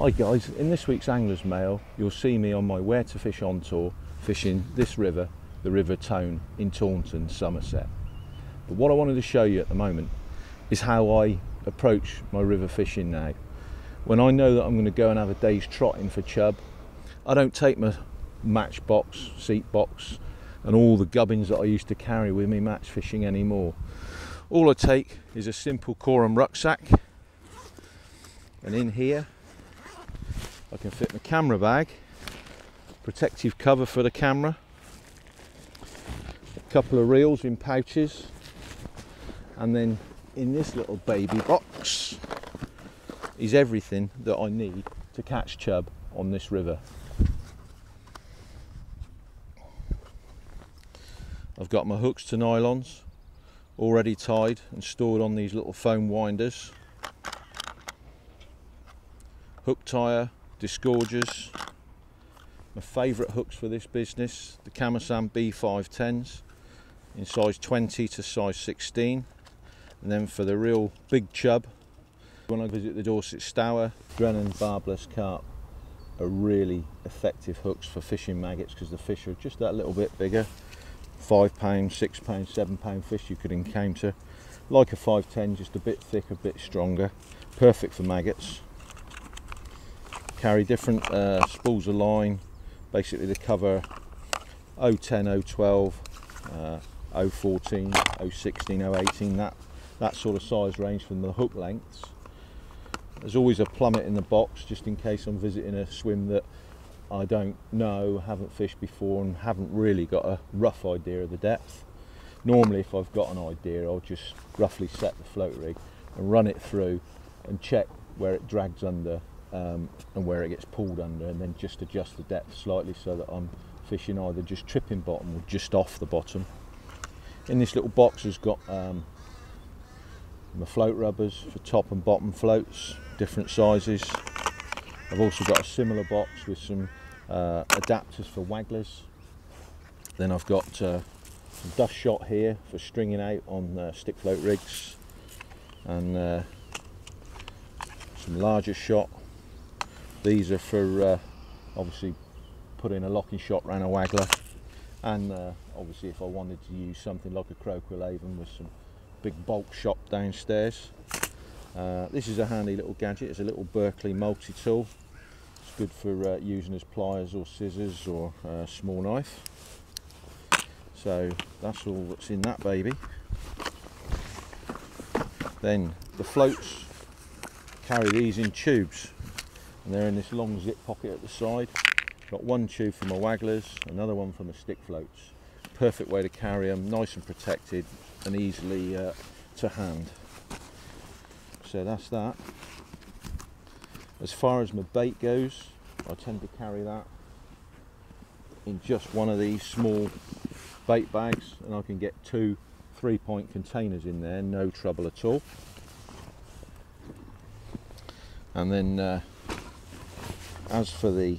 Hi guys, in this week's Angler's Mail you'll see me on my Where to Fish on tour fishing this river, the River Tone in Taunton, Somerset. But what I wanted to show you at the moment is how I approach my river fishing now. When I know that I'm going to go and have a day's trotting for chub, I don't take my matchbox, seat box and all the gubbins that I used to carry with me match fishing anymore. All I take is a simple Coram rucksack, and in here I can fit my camera bag, protective cover for the camera, a couple of reels in pouches, and then in this little baby box is everything that I need to catch chub on this river. I've got my hooks to nylons already tied and stored on these little foam winders, hook tire, disgorgers, my favourite hooks for this business, the Camasan B510s in size 20 to size 16, and then for the real big chub, when I visit the Dorset Stour, Drennan barbless carp are really effective hooks for fishing maggots because the fish are just that little bit bigger. 5 pound, 6 pound, 7 pound fish you could encounter. Like a 510, just a bit thicker, a bit stronger, perfect for maggots. Carry different spools of line, basically to cover 010, 012, 014, 016, 018, that sort of size range from the hook lengths. There's always a plummet in the box just in case I'm visiting a swim that I don't know, haven't fished before and haven't really got a rough idea of the depth. Normally if I've got an idea I'll just roughly set the float rig and run it through and check where it drags under and where it gets pulled under, and then just adjust the depth slightly so that I'm fishing either just tripping bottom or just off the bottom. In this little box has got my float rubbers for top and bottom floats, different sizes. I've also got a similar box with some adapters for wagglers. Then I've got some dust shot here for stringing out on stick float rigs, and some larger shot. These are for obviously putting a locking shot around a waggler, and obviously if I wanted to use something like a Croquet-Laven with some big bulk shot downstairs. This is a handy little gadget. It's a little Berkeley multi-tool. It's good for using as pliers or scissors or a small knife. So that's all that's in that baby. Then the floats, carry these in tubes, and they're in this long zip pocket at the side. Got one tube for my wagglers, another one for my stick floats. Perfect way to carry them, nice and protected and easily to hand. So that's that. As far as my bait goes, I tend to carry that in just one of these small bait bags, and I can get 2 3-point containers in there, no trouble at all. And then as for the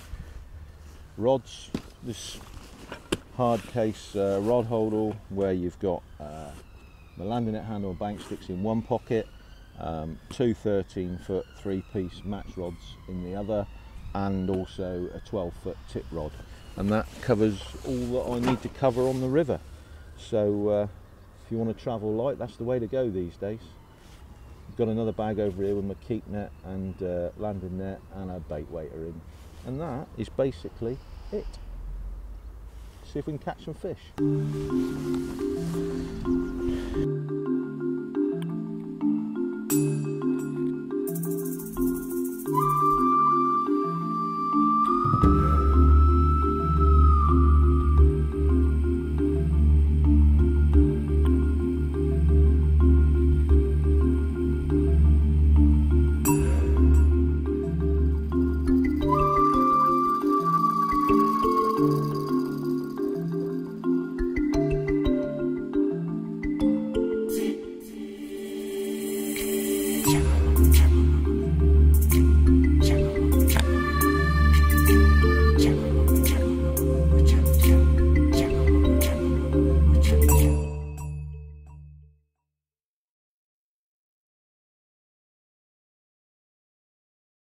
rods, this hard case rod holder where you've got my landing net handle and bank sticks in one pocket, 2 13-foot 3-piece match rods in the other, and also a 12-foot tip rod, and that covers all that I need to cover on the river. So if you want to travel light, that's the way to go these days. I've got another bag over here with my keep net and landing net and a bait waiter in, and that is basically it. See if we can catch some fish.